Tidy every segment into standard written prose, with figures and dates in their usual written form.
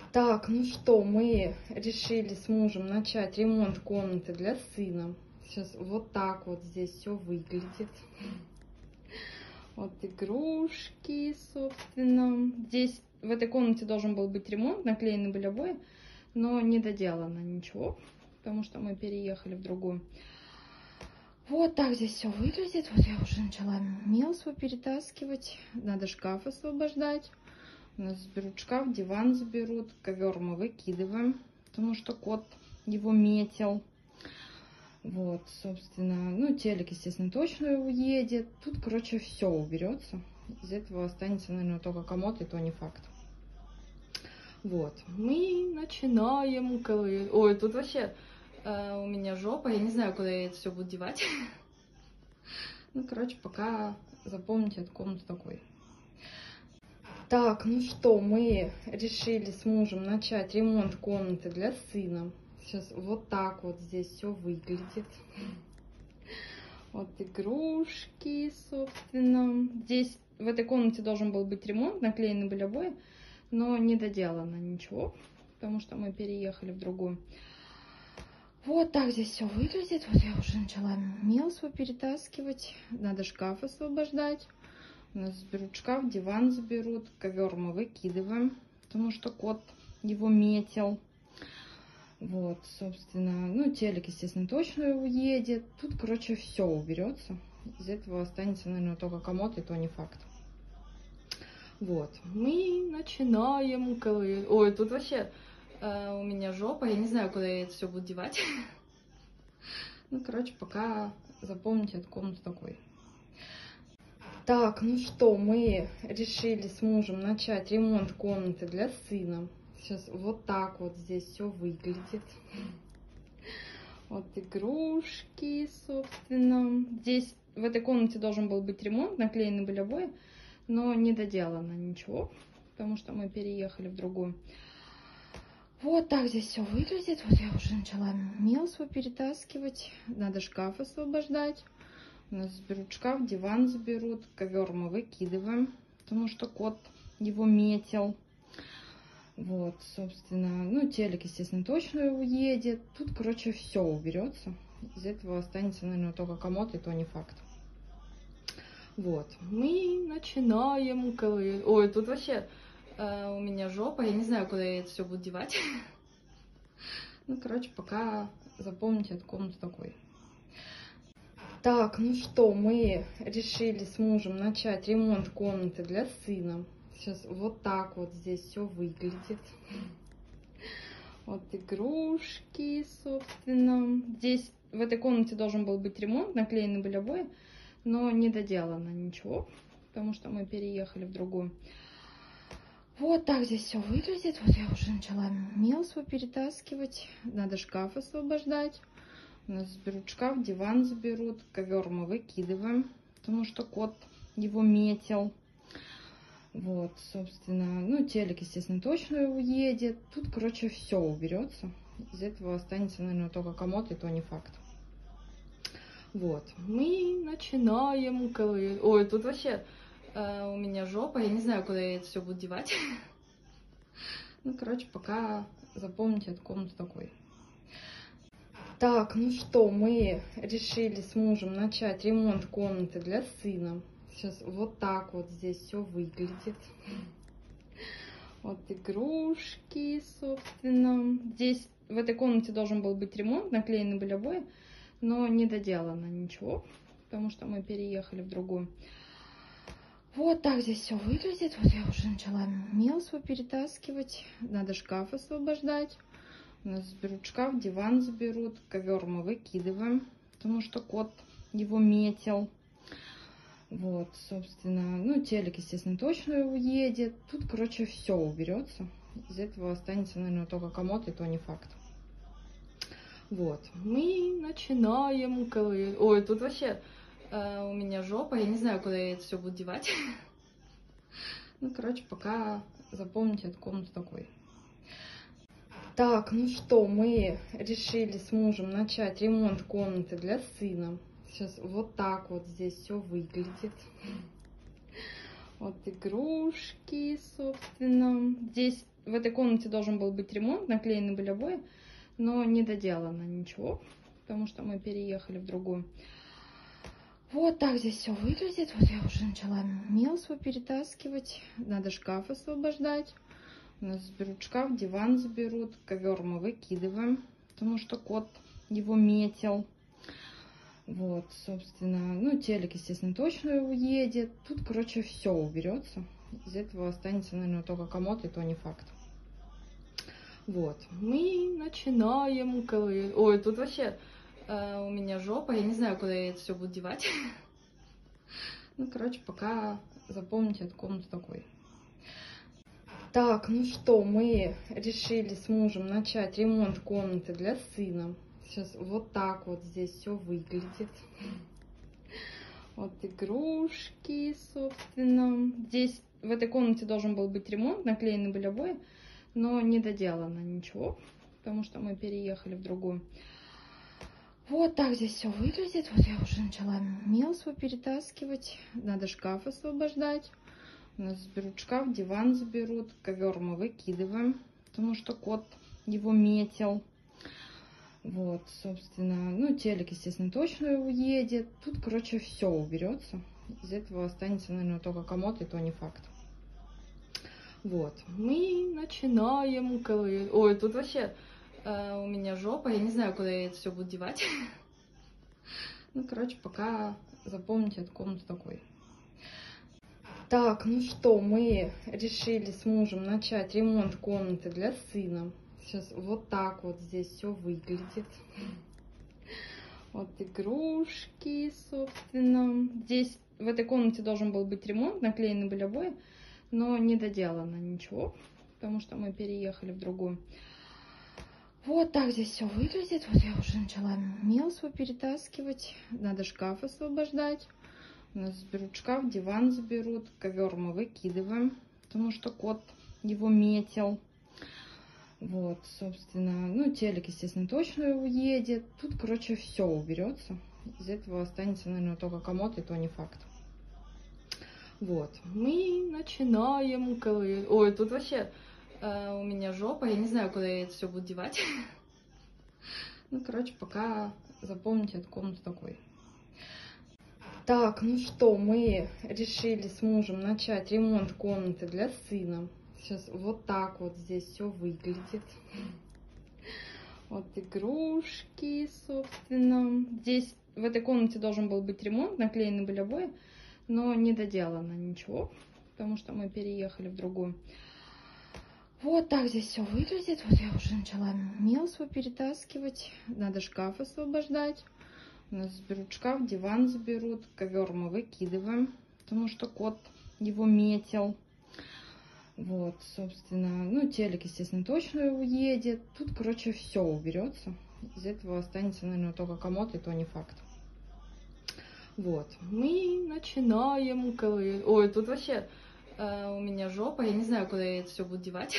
Так, ну что, мы решили с мужем начать ремонт комнаты для сына. Сейчас вот так вот здесь все выглядит. Вот игрушки, собственно. Здесь, в этой комнате должен был быть ремонт, наклеены были обои, но не доделано ничего, потому что мы переехали в другую. Вот так здесь все выглядит. Вот я уже начала мел свой перетаскивать. Надо шкаф освобождать. У нас заберут шкаф, диван заберут, ковер мы выкидываем, потому что кот его метил. Вот, собственно, ну, телек, естественно, точно уедет. Тут, короче, все уберется. Из этого останется, наверное, только комод, и то не факт. Вот, мы начинаем. Ой, тут вообще у меня жопа, я не знаю, куда я это все буду девать. Ну, короче, пока запомните эту комнату такой. Так, ну что, мы решили с мужем начать ремонт комнаты для сына. Сейчас вот так вот здесь все выглядит. Вот игрушки, собственно. Здесь, в этой комнате должен был быть ремонт, наклеены были обои, но не доделано ничего, потому что мы переехали в другую. Вот так здесь все выглядит. Вот я уже начала мел свой перетаскивать. Надо шкаф освобождать. У нас заберут шкаф, диван заберут, ковер мы выкидываем, потому что кот его метил. Вот, собственно, ну, телек, естественно, точно уедет. Тут, короче, все уберется. Из этого останется, наверное, только комод, и то не факт. Вот, мы начинаем. Ой, тут вообще у меня жопа, я не знаю, куда я это все буду девать. Ну, короче, пока запомните эту комнату такой. Так, ну что, мы решили с мужем начать ремонт комнаты для сына. Сейчас вот так вот здесь все выглядит. Вот игрушки, собственно. Здесь, в этой комнате должен был быть ремонт, наклеены были обои, но не доделано ничего, потому что мы переехали в другую. Вот так здесь все выглядит. Вот я уже начала мел свой перетаскивать. Надо шкаф освобождать. У нас заберут шкаф, диван заберут, ковер мы выкидываем, потому что кот его метил. Вот, собственно, ну, телек, естественно, точно уедет. Тут, короче, все уберется. Из этого останется, наверное, только комод, и то не факт. Вот, мы начинаем. Ой, тут вообще у меня жопа, я не знаю, куда я это все буду девать. Ну, короче, пока запомните эту комнату такой. Так, ну что, мы решили с мужем начать ремонт комнаты для сына. Сейчас вот так вот здесь все выглядит. Вот игрушки, собственно. Здесь, в этой комнате должен был быть ремонт, наклеены были обои, но не доделано ничего, потому что мы переехали в другую. Вот так здесь все выглядит. Вот я уже начала мел свой перетаскивать. Надо шкаф освобождать. У нас заберут шкаф, диван заберут, ковер мы выкидываем, потому что кот его метил. Вот, собственно, ну, телек, естественно, точно уедет. Тут, короче, все уберется. Из этого останется, наверное, только комод, и то не факт. Вот, мы начинаем. Ой, тут вообще у меня жопа, я не знаю, куда я это все буду девать. Ну, короче, пока запомните эту комнату такой. Так, ну что, мы решили с мужем начать ремонт комнаты для сына. Сейчас вот так вот здесь все выглядит. Вот игрушки, собственно. Здесь, в этой комнате должен был быть ремонт, наклеены были обои, но не доделано ничего, потому что мы переехали в другую. Вот так здесь все выглядит. Вот я уже начала мел свой перетаскивать. Надо шкаф освобождать. У нас заберут шкаф, диван заберут, ковер мы выкидываем, потому что кот его метил. Вот, собственно, ну, телек, естественно, точно уедет. Тут, короче, все уберется. Из этого останется, наверное, только комод, и то не факт. Вот, мы начинаем. Ой, тут вообще у меня жопа, я не знаю, куда я это все буду девать. Ну, короче, пока запомните эту комнату такой. Так, ну что, мы решили с мужем начать ремонт комнаты для сына. Сейчас вот так вот здесь все выглядит. Вот игрушки, собственно. Здесь, в в этой комнате должен был быть ремонт, наклеены были обои, но не доделано ничего, потому что мы переехали в другую. Вот так здесь все выглядит. Вот я уже начала мел свой перетаскивать. Надо шкаф освобождать. У нас заберут шкаф, диван заберут, ковер мы выкидываем, потому что кот его метил. Вот, собственно, ну, телек, естественно, точно уедет. Тут, короче, все уберется. Из этого останется, наверное, только комод, и то не факт. Вот, мы начинаем. Ой, тут вообще у меня жопа, я не знаю, куда я это все буду девать. Ну, короче, пока запомните эту комнату такой. Так, ну что, мы решили с мужем начать ремонт комнаты для сына. Сейчас вот так вот здесь все выглядит. Вот игрушки, собственно. Здесь, в этой комнате должен был быть ремонт, наклеены были обои, но не доделано ничего, потому что мы переехали в другую. Вот так здесь все выглядит. Вот я уже начала мел свой перетаскивать. Надо шкаф освобождать. У нас заберут шкаф, диван заберут, ковер мы выкидываем, потому что кот его метил. Вот, собственно, ну, телек, естественно, точно уедет. Тут, короче, все уберется. Из этого останется, наверное, только комод, и то не факт. Вот, мы начинаем. Ой, тут вообще у меня жопа, я не знаю, куда я это все буду девать. Ну, короче, пока запомните эту комнату такой. Так, ну что, мы решили с мужем начать ремонт комнаты для сына. Сейчас вот так вот здесь все выглядит. Вот игрушки, собственно. Здесь, в этой комнате должен был быть ремонт, наклеены были обои, но не доделано ничего, потому что мы переехали в другую. Вот так здесь все выглядит. Вот я уже начала мел свой перетаскивать. Надо шкаф освобождать. У нас заберут шкаф, диван заберут, ковер мы выкидываем, потому что кот его метил. Вот, собственно, ну, телек, естественно, точно уедет. Тут, короче, все уберется. Из этого останется, наверное, только комод, и то не факт. Вот, мы начинаем. Ой, тут вообще у меня жопа, я не знаю, куда я это все буду девать. Ну, короче, пока запомните эту комнату такой. Так, ну что, мы решили с мужем начать ремонт комнаты для сына. Сейчас вот так вот здесь все выглядит. Вот игрушки, собственно. Здесь, в этой комнате должен был быть ремонт, наклеены были обои, но не доделано ничего, потому что мы переехали в другую. Вот так здесь все выглядит. Вот я уже начала мел свой перетаскивать. Надо шкаф освобождать. У нас заберут шкаф, диван заберут, ковер мы выкидываем, потому что кот его метил. Вот, собственно, ну, телек, естественно, точно уедет. Тут, короче, все уберется. Из этого останется, наверное, только комод, и то не факт. Вот, мы начинаем. Ой, тут вообще у меня жопа, я не знаю, куда я это все буду девать.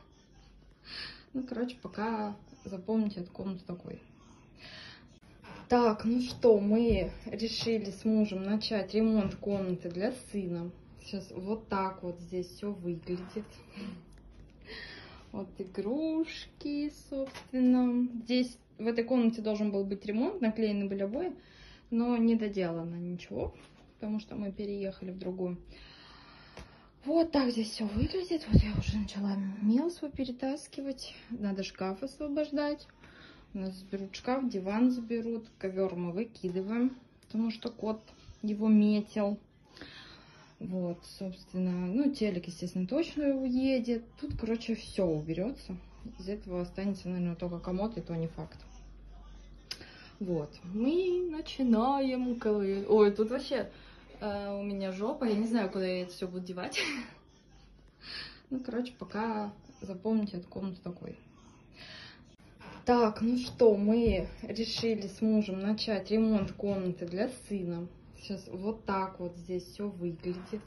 Ну, короче, пока запомните эту комнату такой. Так, ну что, мы решили с мужем начать ремонт комнаты для сына. Сейчас вот так вот здесь все выглядит. Вот игрушки, собственно. Здесь, в этой комнате должен был быть ремонт, наклеены были обои, но не доделано ничего, потому что мы переехали в другую. Вот так здесь все выглядит. Вот я уже начала мел свой перетаскивать. Надо шкаф освобождать. У нас заберут шкаф, диван заберут, ковер мы выкидываем, потому что кот его метил. Вот, собственно, ну, телек, естественно, точно уедет. Тут, короче, все уберется. Из этого останется, наверное, только комод, и то не факт. Вот, мы начинаем. Ой, тут вообще у меня жопа, я не знаю, куда я это все буду девать. Ну, короче, пока запомните эту комнату такой. Так, ну что, мы решили с мужем начать ремонт комнаты для сына. Сейчас вот так вот здесь все выглядит.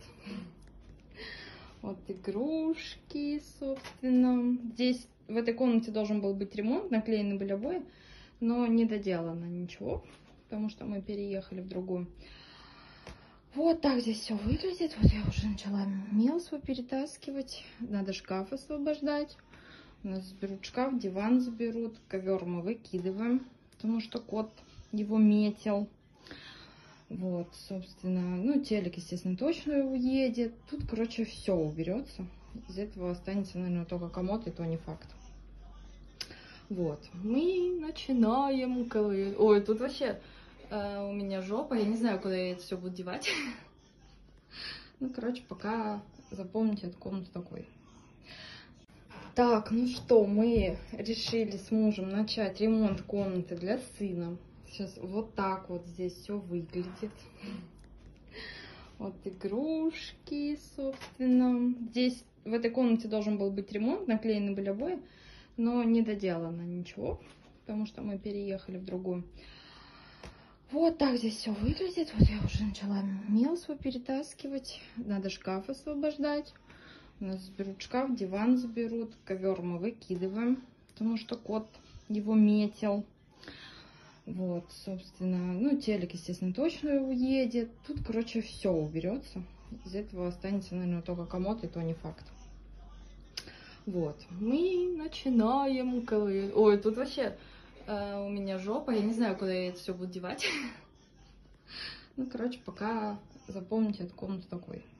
Вот игрушки, собственно. Здесь, в этой комнате должен был быть ремонт, наклеены были обои, но не доделано ничего, потому что мы переехали в другую. Вот так здесь все выглядит. Вот я уже начала мел свой перетаскивать. Надо шкаф освобождать. У нас заберут шкаф, диван заберут. Ковер мы выкидываем, потому что кот его метил. Вот, собственно, ну, телек, естественно, точно уедет. Тут, короче, все уберется. Из этого останется, наверное, только комод, и то не факт. Вот, мы начинаем. Ой, тут вообще у меня жопа, я не знаю, куда я это все буду девать. Ну, короче, пока запомните эту комнату такой. Так, ну что, мы решили с мужем начать ремонт комнаты для сына. Сейчас вот так вот здесь все выглядит. Вот игрушки, собственно. Здесь, в этой комнате должен был быть ремонт, наклеены были обои, но не доделано ничего, потому что мы переехали в другую. Вот так здесь все выглядит. Вот я уже начала мел свой перетаскивать. Надо шкаф освобождать. У нас заберут шкаф, диван заберут. Ковер мы выкидываем, потому что кот его метил. Вот, собственно, ну, телек, естественно, точно уедет. Тут, короче, все уберется. Из этого останется, наверное, только комод, и то не факт. Вот, мы начинаем. Ой, тут вообще у меня жопа, я не знаю, куда я это все буду девать. Ну, короче, пока запомните эту комнату такой.